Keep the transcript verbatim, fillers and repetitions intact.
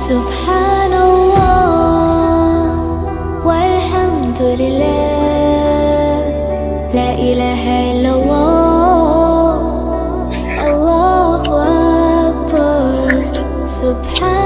سبحان الله والحمد لله، لا إله إلا الله، الله أكبر. سبحان